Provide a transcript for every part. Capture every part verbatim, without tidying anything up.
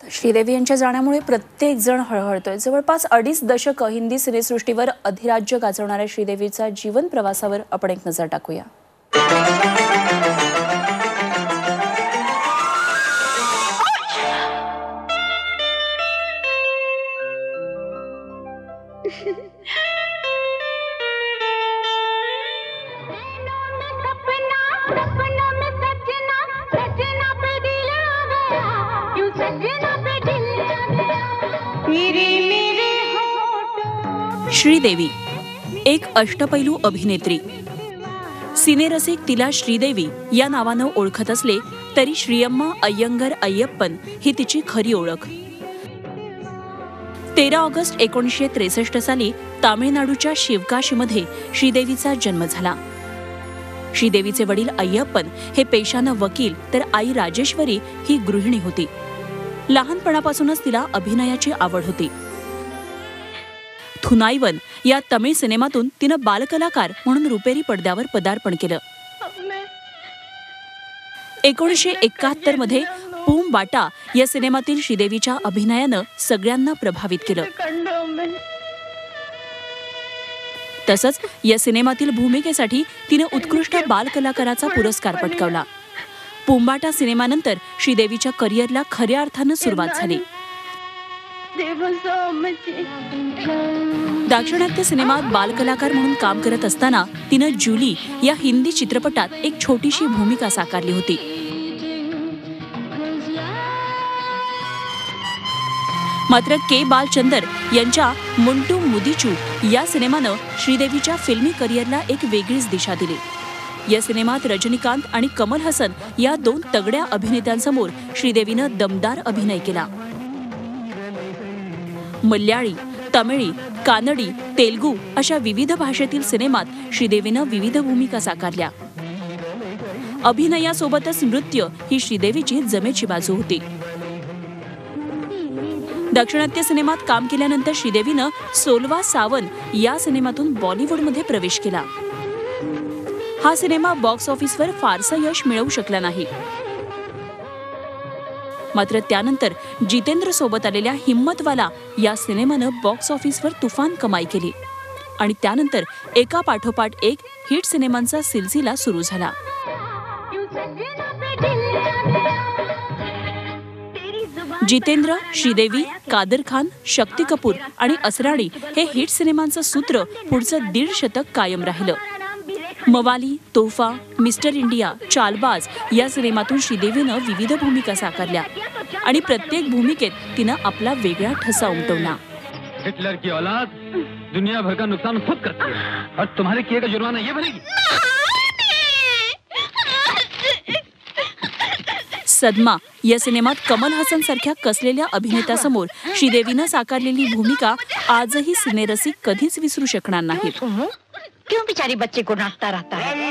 श्रीदेवी यांच्या जाण्यामुळे प्रत्येक जण हळहळतोय। जवळपास अडीच दशक हिंदी सिनेसृष्टीवर अधिराज्य गाजवणाऱ्या श्रीदेवीचा जीवन प्रवासावर आपण एक नजर टाकूया। श्रीदेवी एक अष्टपैलू अभिनेत्री। सिनेरसिक तिला श्रीदेवी या नावानं ओळखत असले तरी श्रीअम्मा अय्यंगर अय्यप्पन ही तिची खरी ओळख। तेरा ऑगस्ट एकोणीसशे त्रेसष्ट साली तामिळनाडूच्या शिवकाशीमध्ये श्रीदेवीचा जन्म झाला। श्रीदेवीचे वडील अय्यप्पन हे पेशानं वकील तर आई राजेश्वरी ही गृहिणी होती। लहानपणापासूनच तिला अभिनयाची आवड होती। थुनाईवन या तमिळ सिनेमातून तिनं बालकलाकार म्हणून रुपेरी पडद्यावर पदार्पण केलं। एकोणीसशे एकाहत्तर मध्ये पूम बाटा या सिनेमातील श्रीदेवीच्या अभिनयानं सगळ्यांना प्रभावित केलं। तसंच या सिनेमातील भूमिकेसाठी तिनं उत्कृष्ट बालकलाकाराचा पुरस्कार पटकावला। पूंबाटा सिनेमानंतर श्रीदेवीच्या करिअरला खऱ्या अर्थानं सुरुवात झाली। दाक्षिणात्य सिनेमात बालकलाकार म्हणून काम करत असताना तिनं जुली या हिंदी चित्रपटात एक छोटीशी भूमिका साकारली होती। मात्र के बालचंदर यांच्या मुंटू मुदीचू या सिनेमानं श्रीदेवीच्या फिल्मी करिअरला एक वेगळीच दिशा दिली। या सिनेमात रजनीकांत आणि कमल हसन या दोन तगड्या अभिनेत्यांसमोर श्रीदेवीनं दमदार अभिनय केला। मल्याळी, तमिळी, कानडी, तेलुगू अशा विविध भाषेतील सिनेमात श्रीदेवीनं विविध भूमिका साकारल्या। अभिनयासोबतच नृत्य ही श्रीदेवीची जमेची बाजू होती। दाक्षिणात्य सिनेमात काम केल्यानंतर श्रीदेवीनं सोलवा सावन या सिनेमातून बॉलिवूडमध्ये प्रवेश केला। हा सिनेमा बॉक्स ऑफिसवर फारसं यश मिळवू शकला नाही। मात्र त्यानंतर जितेंद्र सोबत आलेल्या हिम्मतवाला या सिनेमानं बॉक्स ऑफिसवर तुफान कमाई केली आणि त्यानंतर एका पाठोपाठ एक हिट सिनेमांचा सिलसिला सुरू झाला। जितेंद्र, श्रीदेवी, कादर खान, शक्ती कपूर आणि असराणी हे हिट सिनेमांचं सूत्र पुढचं दीड शतक कायम राहिलं। मवाली, तोफा, मिस्टर इंडिया, चालबाज या सिनेमातून श्रीदेवीनं विविध भूमिका साकारल्या आणि प्रत्येक भूमिकेत तिनं आपला वेगळा ठसा उमटवला। हिटलर की औलाद दुनिया भर का नुकसान खुद करती है और तुम्हारे किए का जुर्माना ये भरेगी। सदमा या सिनेमात कमल हसन सारख्या कसलेल्या अभिनेत्यासमोर श्रीदेवीनं साकारलेली भूमिका आजही सिनेरसिक कधीच विसरू शकणार नाहीत। क्यों बेचारी बच्चे को डांटता रहता है?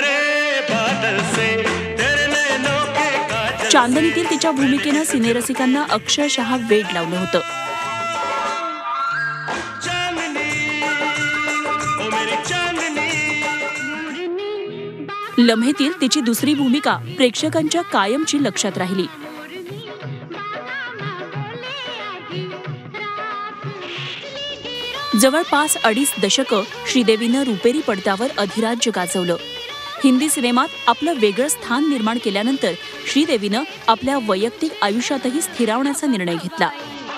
चांदनीतील तिच्या भूमिकेनं सिनेरसिकांना अक्षरशः वेड लावलं होतं। लम्हेतील तिची दुसरी भूमिका प्रेक्षकांच्या कायमची लक्षात राहिली। जवळपास अडीच दशकं श्रीदेवीनं रुपेरी पडद्यावर अधिराज्य गाजवलं। हिंदी सिनेमात आपलं वेगळं स्थान निर्माण केल्यानंतर श्रीदेवीनं आपल्या वैयक्तिक आयुष्यातही स्थिरावण्याचा निर्णय घेतला।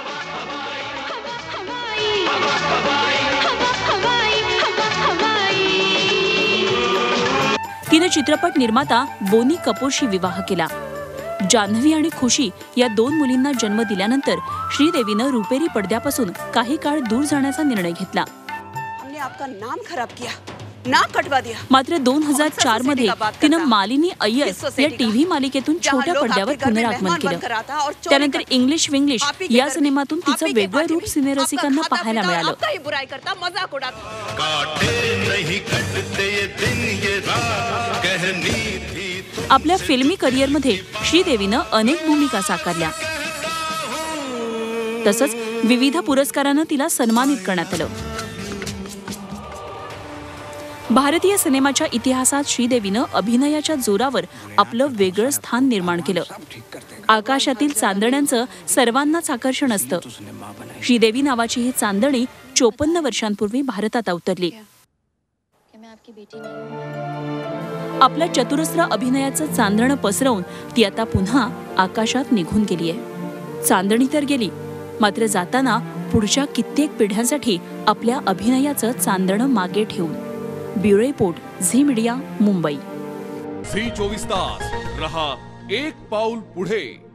तिनं चित्रपट निर्माता बोनी कपूरशी विवाह केला। जान्हवी आणि खुशी या दोन मुलींना जन्म दिल्यानंतर श्रीदेवीनं रुपेरी पडद्यापासून काही काळ दूर जाण्याचा निर्णय घेतला। हमने आपका नाम खराब किया, नाम कटवा दिया। मात्र दोन हजार चार मध्ये तिनं मालिनी अय्यर या टीव्ही मालिकेतून छोट्या पडद्यावर पुनरागमन केलं। त्यानंतर इंग्लिश विंग्लिश या सिनेमातून तिचं वेगळं रूप सिनेरसिकांना पाहायला मिळालं। आपल्या फिल्मी करिअरमध्ये श्रीदेवीनं अनेक भूमिका साकारल्या। तसंच विविध पुरस्कारांना तिला सन्मानित करण्यात आलं। भारतीय सिनेमाच्या इतिहासात श्रीदेवीनं अभिनयाच्या जोरावर आपलं वेगळं स्थान निर्माण केलं. आकाशातील चांदण्यांचं सर्वांनाच आकर्षण असतं. श्रीदेवी नावाची ही चांदणी चोपन्न वर्षांपूर्वी भारतात अवतरली. आपलं चतुरस्र अभिनयाचं चांदणं पसरवून ती आता पुन्हा आकाशात निघून गेलीय. चांदणी तर गेली, मात्र जाताना पुढच्या कित्येक पिढ्यांसाठी आपल्या अभिनयाचं चांदणं मागे ठेवून. Bureau report, Zee media, Mumbai. Zee चोवीस तास रहा एक पाऊल पुढे.